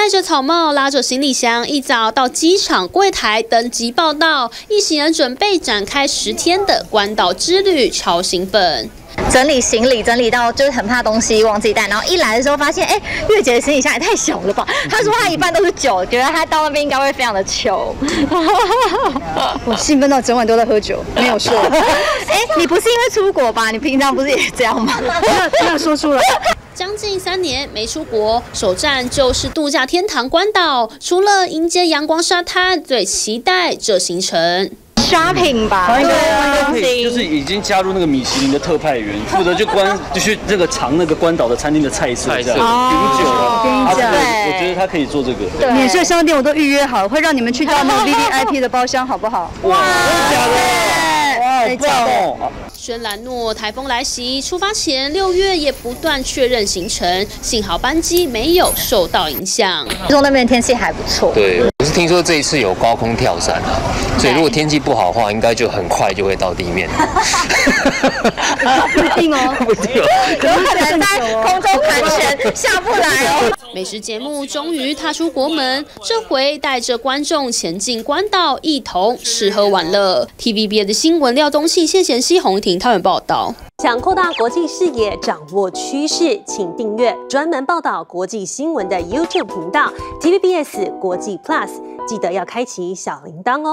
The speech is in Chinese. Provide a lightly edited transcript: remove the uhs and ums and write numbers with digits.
戴着草帽，拉着行李箱，一早到机场柜台登机报到。一行人准备展开10天的关岛之旅，超兴奋。 整理行李，整理到就是很怕东西忘记带，然后一来的时候发现，月姐的行李箱也太小了吧？她说她一半都是酒，觉得她到那边应该会非常的糗。 我兴奋到整晚都在喝酒，没有睡。 你不是因为出国吧？你平常不是也这样吗？ 不要说出来。 将近3年没出国，首站就是度假天堂关岛。除了迎接阳光沙滩，最期待这行程。 shopping 吧，对， 就是已经加入那个米其林的特派员，负责去这个尝那个关岛的餐厅的菜色，这样品酒啊。 我跟你讲， 我觉得他可以做这个。 免税商店我都预约好，会让你们去到那个 VVIP 的包厢，好不好？ 哇，真的假的？哇，好棒哦！ 轩岚诺台风来袭，出发前6月也不断确认行程，幸好班机没有受到影响。 说那边天气还不错。 对，我是听说这一次有高空跳伞啊，所以如果天气不好的话，应该就很快就会到地面。 不一定哦， 不一定哦， 有可能在空中盘旋下不来哦。 美食节目终于踏出国门，这回带着观众前进关岛，一同吃喝玩乐。TVBS 的新闻廖东庆、谢贤熙、洪一婷他们报道。 想扩大国际视野，掌握趋势，请订阅专门报道国际新闻的 YouTube 频道 TVBS 国际 Plus， 记得要开启小铃铛哦。